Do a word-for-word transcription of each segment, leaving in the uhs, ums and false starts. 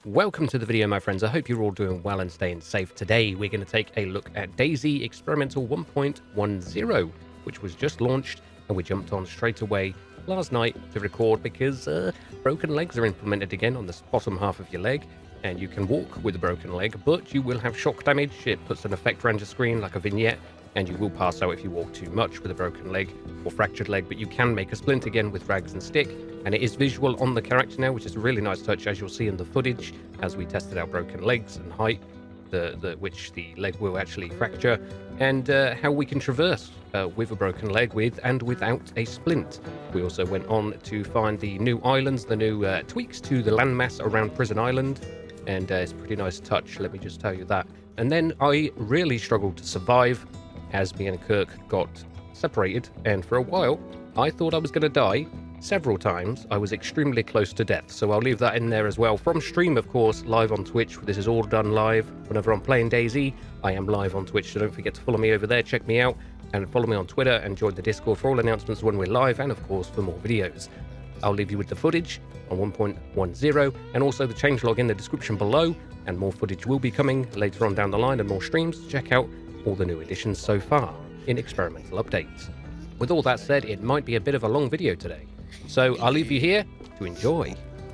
Welcome to the video, my friends. I hope you're all doing well and staying safe. Today, we're going to take a look at DayZ Experimental one point ten, which was just launched, and we jumped on straight away last night to record because uh, broken legs are implemented again on the bottom half of your leg, and you can walk with a broken leg, but you will have shock damage. It puts an effect around your screen like a vignette, and you will pass out if you walk too much with a broken leg or fractured leg, but you can make a splint again with rags and stick, and it is visual on the character now, which is a really nice touch, as you'll see in the footage as we tested out broken legs and height, the, the which the leg will actually fracture, and uh, how we can traverse uh, with a broken leg with and without a splint. We also went on to find the new islands, the new uh, tweaks to the landmass around Prison Island, and uh, it's a pretty nice touch, let me just tell you that. And then I really struggled to survive as me and Kirk got separated, and for a while I thought I was going to die. Several times I was extremely close to death, so I'll leave that in there as well. From stream, of course, live on Twitch. This is all done live. Whenever I'm playing DayZ, I am live on Twitch, so don't forget to follow me over there, check me out, and follow me on Twitter, and join the Discord for all announcements when we're live, and of course for more videos. I'll leave you with the footage on one point ten, and also the changelog in the description below, and more footage will be coming later on down the line, and more streams. Check out all the new additions so far in experimental updates. With all that said, it might be a bit of a long video today, so I'll leave you here to enjoy.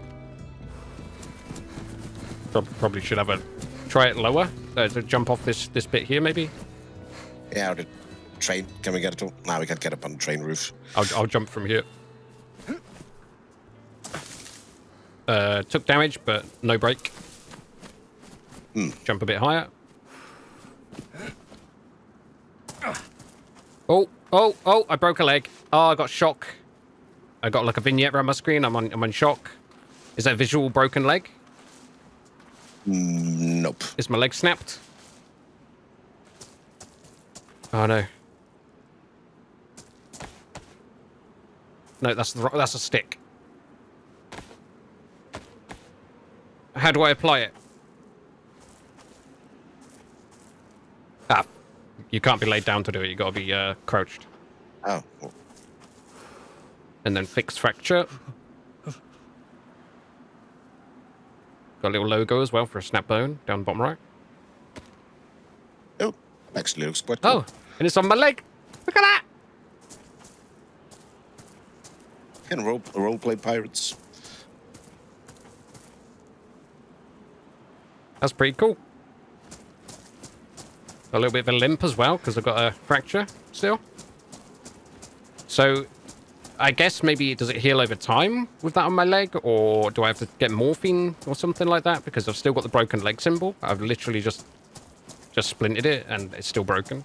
Probably should have a try it lower, uh, to jump off this this bit here, maybe. Yeah, the train. Can we get it? To... Now we can't get up on the train roof. I'll, I'll jump from here. Uh, took damage, but no break. Hmm. Jump a bit higher. Oh, oh, oh, I broke a leg. Oh, I got shock. I got like a vignette around my screen. I'm on, I'm on shock. Is that visual broken leg? Mm, nope. Is my leg snapped? Oh, no. No, that's the, that's a stick. How do I apply it? Ah. You can't be laid down to do it. You got to be uh, crouched. Oh. And then fix fracture. Got a little logo as well for a snap bone down the bottom right. Oh, actually looks quite cool. Oh, and it's on my leg. Look at that. Can role role play pirates. That's pretty cool. A little bit of a limp as well, because I've got a fracture still. So, I guess maybe, does it heal over time with that on my leg? Or do I have to get morphine or something like that? Because I've still got the broken leg symbol. I've literally just, just splinted it, and it's still broken.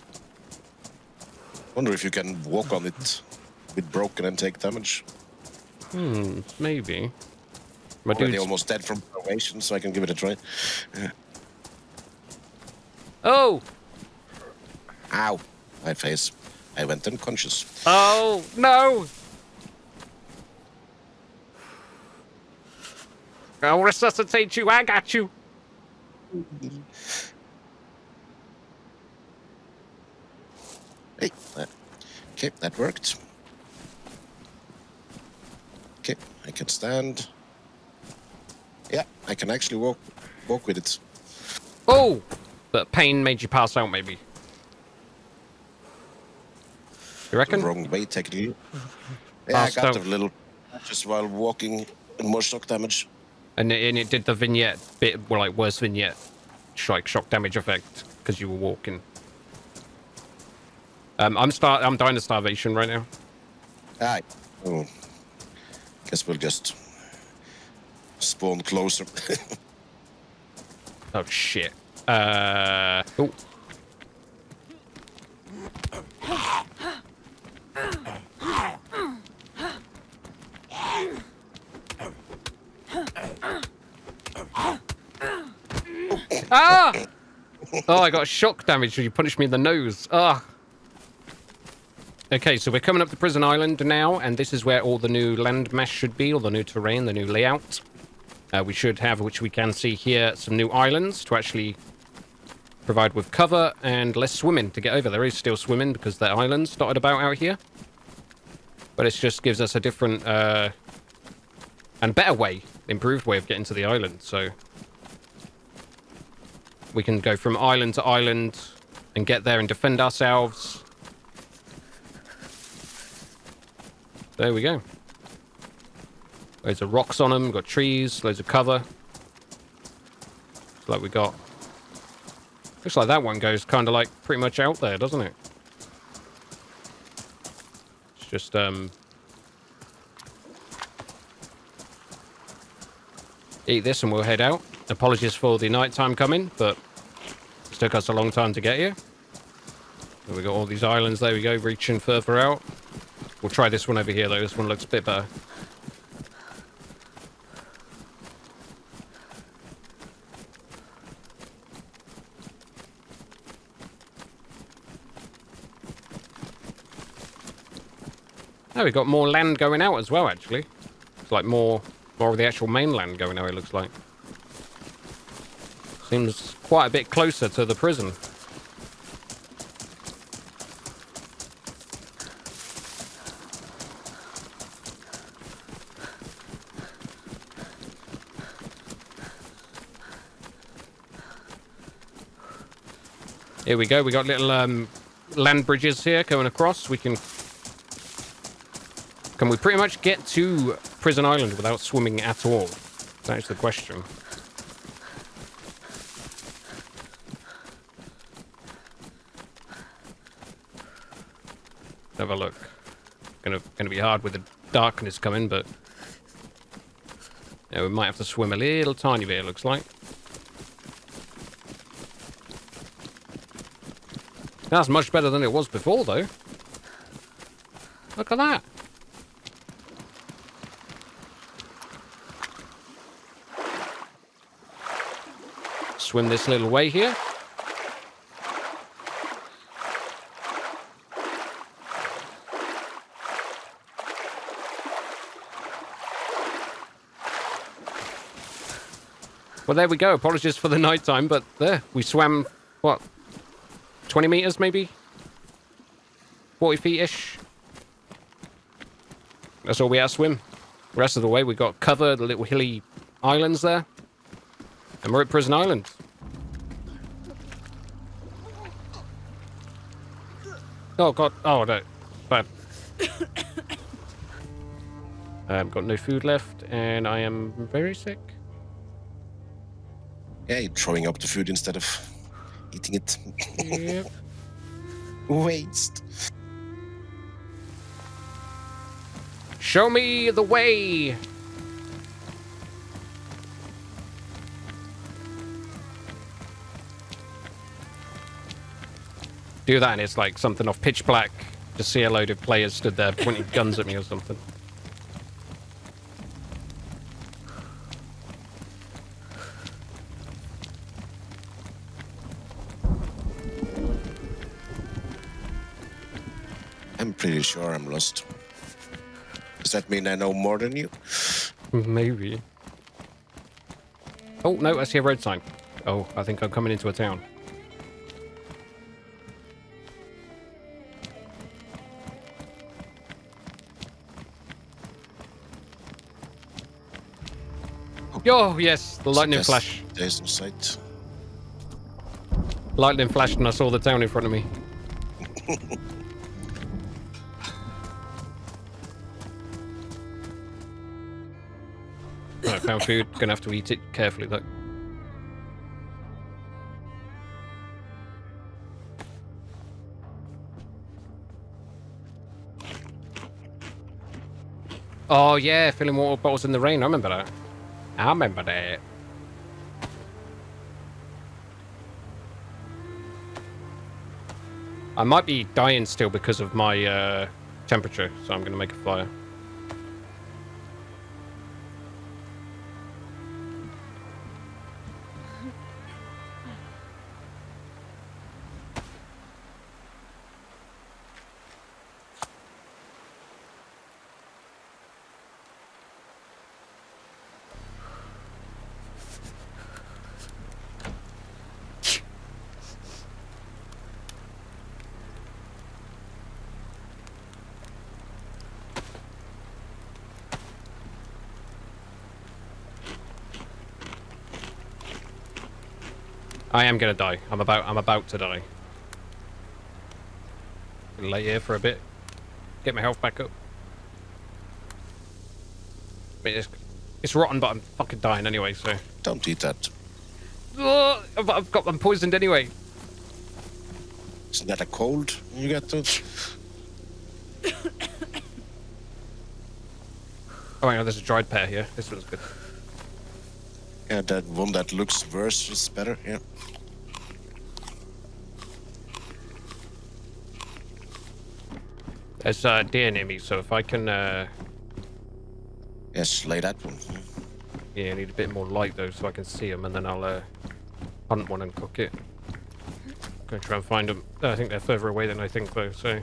Wonder if you can walk on it with broken and take damage. Hmm, maybe. My Already dude's almost dead from starvation, so I can give it a try. Yeah. Oh! Ow! My face. I went unconscious. Oh, no! I'll resuscitate you. I got you. Hey. Uh, okay, that worked. Okay, I can stand. Yeah, I can actually walk walk with it. Oh! But pain made you pass out, maybe. You reckon? The wrong way, technically. Yeah, I got a little just while walking and more shock damage. And it, and it did the vignette bit, well, like worse vignette, like shock damage effect because you were walking. Um, I'm start. I'm dying of starvation right now. Ah, oh. Guess we'll just spawn closer. Oh shit. Uh. Oh. Ah! Oh, I got shock damage because you punched me in the nose. Ah. Okay, so we're coming up to Prison Island now, and this is where all the new landmass should be, or the new terrain, the new layout. Uh, we should have, which we can see here, some new islands to actually provide with cover and less swimming to get over. There is still swimming because the islands dotted about out here. But it just gives us a different uh, and better way improved way of getting to the island, so we can go from island to island and get there and defend ourselves. There we go. Loads of rocks on them, got trees, loads of cover. Looks like we got... Looks like that one goes kind of like pretty much out there, doesn't it? It's just, um... eat this and we'll head out. Apologies for the nighttime coming, but it took us a long time to get here. So we got all these islands, there we go, reaching further out. We'll try this one over here though, this one looks a bit better. Oh, we got more land going out as well, actually. It's like more, more of the actual mainland going out, it looks like. Seems quite a bit closer to the prison. Here we go. We got little um, land bridges here going across. We can... Can we pretty much get to Prison Island without swimming at all? That's the question. Have a look. Gonna gonna be hard with the darkness coming, but yeah, we might have to swim a little tiny bit. It looks like. That's much better than it was before, though. Look at that. Swim this little way here. Well, there we go. Apologies for the nighttime, but there, we swam, what, twenty meters maybe? forty feet-ish. That's all we had to swim. The rest of the way, we got cover, the little hilly islands there. And we're at Prison Island. Oh, God. Oh, no. Bad. I've got no food left, and I am very sick. Yeah, you're throwing up the food instead of eating it. Yep. Waste. Show me the way. Do that and it's like something off Pitch Black. Just see a load of players stood there pointing guns at me or something. I'm pretty sure I'm lost. Does that mean I know more than you? Maybe. Oh, no, I see a road sign. Oh, I think I'm coming into a town. Oh, yes, the lightning Yes, flash. There's no sight. Lightning flashed and I saw the town in front of me. Right, found food. Gonna have to eat it carefully, though. Oh, yeah, filling water bottles in the rain. I remember that. I remember that. I might be dying still because of my uh, temperature, so I'm going to make a fire. I am gonna die. I'm about I'm about to die. Gonna lay here for a bit. Get my health back up. I mean, it's, it's rotten, but I'm fucking dying anyway, so. Don't eat that. Oh, I've, I've got I'm poisoned anyway. Isn't that a cold you get those? Oh, hang on, there's a dried pear here. This one's good. Yeah, that one that looks worse is better, yeah. There's uh, deer near me, so if I can... Uh... Yes, lay that one. Yeah, I need a bit more light, though, so I can see them, and then I'll uh, hunt one and cook it. Gonna try and find them. I think they're further away than I think, though, so...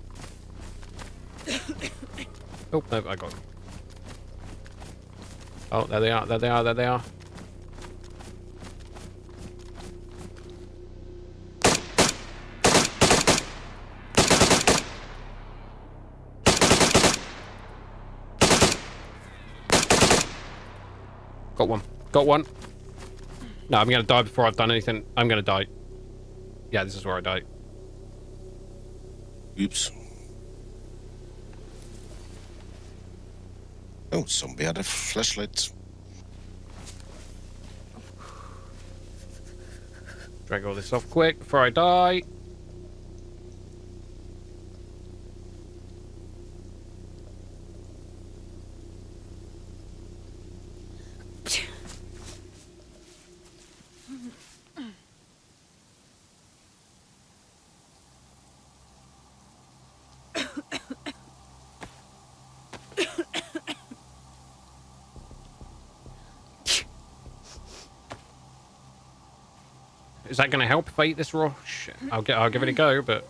Oh, no, I got them. Oh, there they are, there they are, there they are. Got one. Got one. No, I'm gonna die before I've done anything. I'm gonna die. Yeah, this is where I die. Oops. Oh, somebody had a flashlight. Drag all this off quick before I die. Is that going to help if I eat this raw? Shit. I'll get. I'll give it a go, but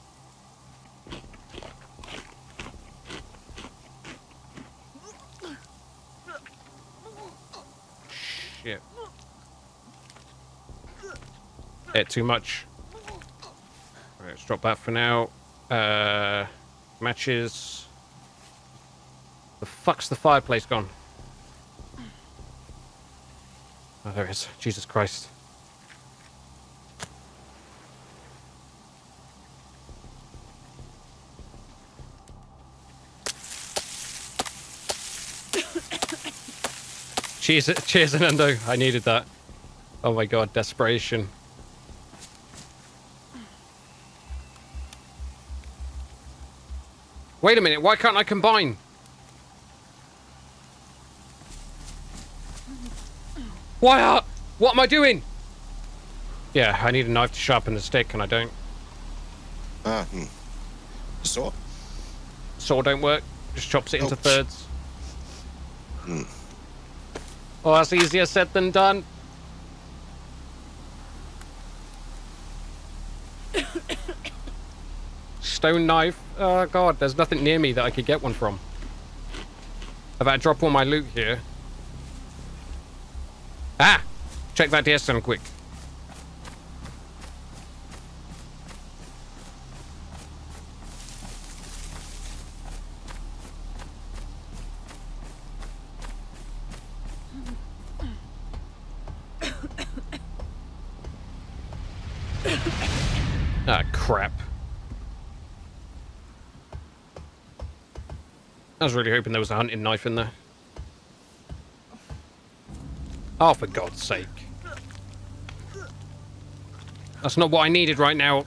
shit. Ate too much. All right, let's drop that for now. Uh, matches. The fuck's the fireplace gone? Oh, there it is. Jesus Christ. Cheers, cheers, Anando. I needed that. Oh my god, desperation. Wait a minute, why can't I combine? Why are... What am I doing? Yeah, I need a knife to sharpen the stick, and I don't. Ah, hmm. Saw? Saw don't work. Just chops it into Ouch. thirds. Hmm. Oh, that's easier said than done. Stone knife. Oh god, there's nothing near me that I could get one from. I better drop all my loot here. Ah! Check that D S M quick. Ah, crap. I was really hoping there was a hunting knife in there. Oh, for God's sake. That's not what I needed right now.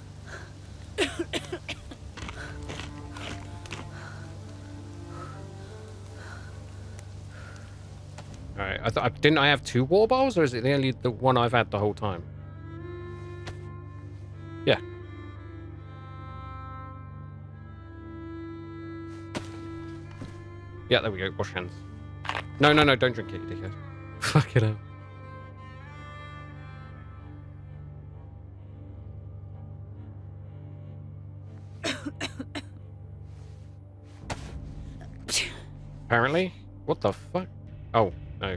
Alright, I th didn't I have two war bowls, or is it the only the one I've had the whole time? Yeah. Yeah, there we go. Wash hands. No, no, no, don't drink it, you dickhead. Fuck it up. Apparently? What the fuck? Oh, no.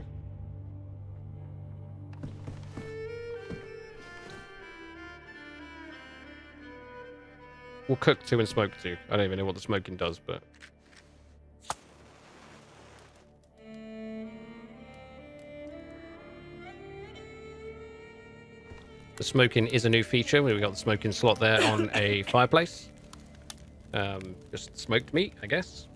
We'll cook two and smoke two. I don't even know what the smoking does, but... The smoking is a new feature. We got the smoking slot there on a fireplace. Um, just smoked meat, I guess.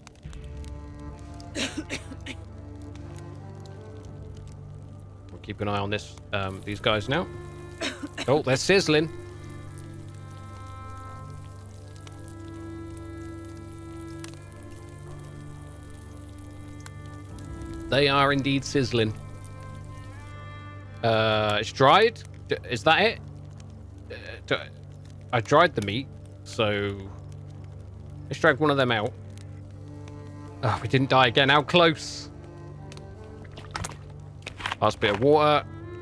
We'll keep an eye on this. Um, these guys now. Oh, they're sizzling. They are indeed sizzling. Uh, it's dried. D is that it? Uh, I dried the meat, so let's drag one of them out. Oh, we didn't die again. How close? Last bit of water.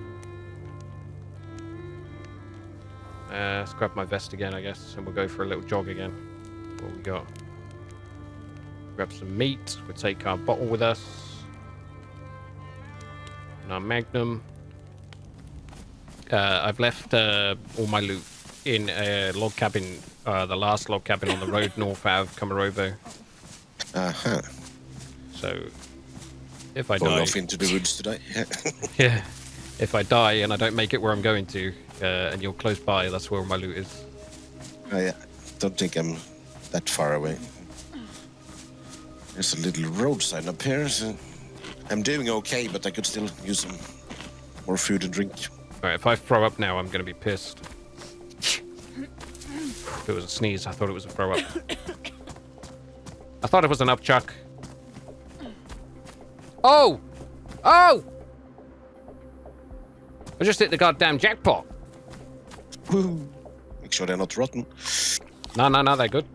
Uh, let's grab my vest again, I guess, and we'll go for a little jog again. What we got? Grab some meat. We'll take our bottle with us. And our magnum. Uh, I've left uh, all my loot in a log cabin, uh, the last log cabin on the road north out of Kamarovo. Uh-huh. So, if I Going die... off into the woods today. Yeah. If I die and I don't make it where I'm going to, uh, and you're close by, that's where my loot is. Oh, yeah. Don't think I'm that far away. There's a little road sign up here. So I'm doing okay, but I could still use some more food and drink. Alright, if I throw up now, I'm going to be pissed. If it was a sneeze, I thought it was a throw up. I thought it was an upchuck. Oh! Oh! I just hit the goddamn jackpot. Woo. Make sure they're not rotten. No, no, no, they're good.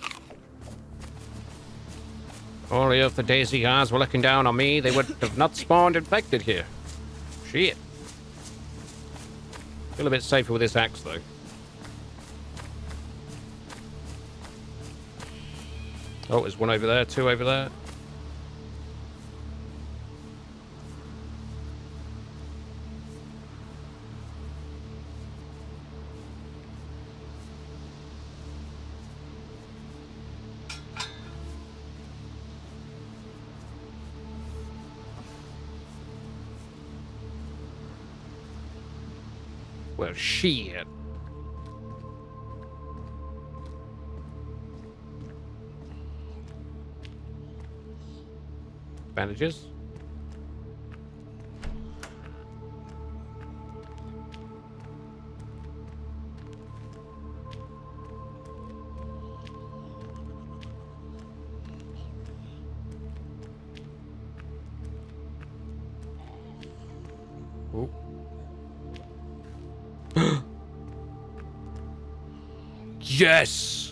Only if the Daisy guys were looking down on me, they would have not spawned infected here. Shit. Feel a bit safer with this axe, though. Oh, there's one over there, two over there. Well, shit. Bandages. Oh. Yes!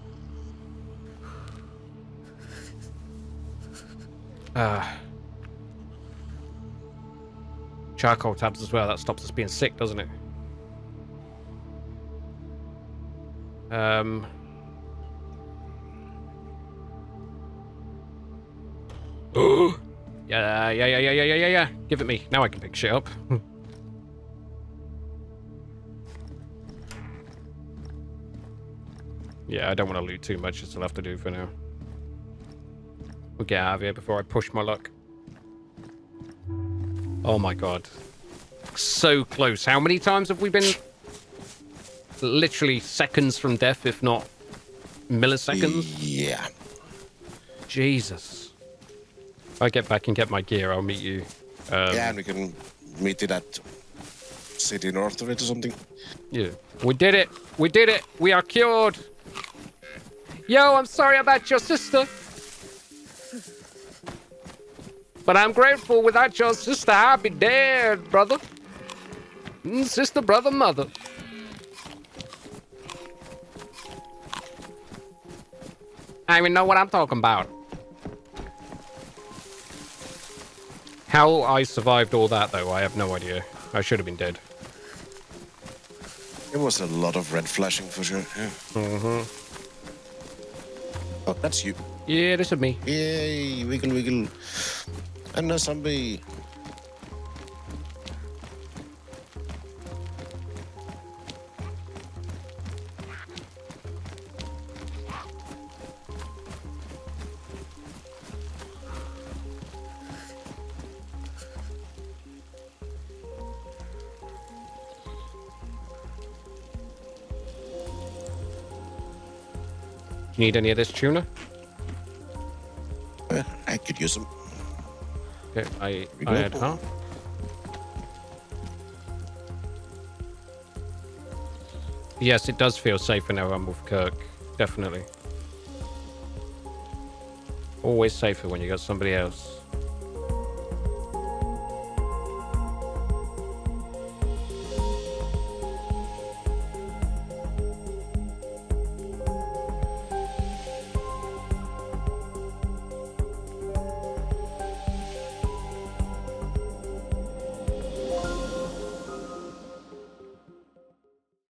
Uh, charcoal tabs as well. That stops us being sick, doesn't it? Um. Oh! Yeah, yeah, yeah, yeah, yeah, yeah, yeah. Give it me. Now I can pick shit up. Yeah, I don't want to loot too much. This will have to do for now. We'll get out of here before I push my luck. Oh my god. So close. How many times have we been? Literally seconds from death, if not milliseconds? Yeah. Jesus. If I get back and get my gear, I'll meet you. Um, yeah, and we can meet in that city north of it or something. Yeah. We did it. We did it. We are cured. Yo, I'm sorry about your sister. But I'm grateful. Without your sister, I'd be dead, brother. Mm, sister, brother, mother. I don't even know what I'm talking about. How I survived all that, though, I have no idea. I should have been dead. It was a lot of red flashing for sure. Yeah. Mm-hmm. Oh, that's you. Yeah, this is me. Yay, wiggle, wiggle. And a zombie. Need any of this tuna? Uh, I could use them. Okay, I, we I go. had half. Yes, it does feel safer now I'm with Kirk. Definitely. Always safer when you got somebody else.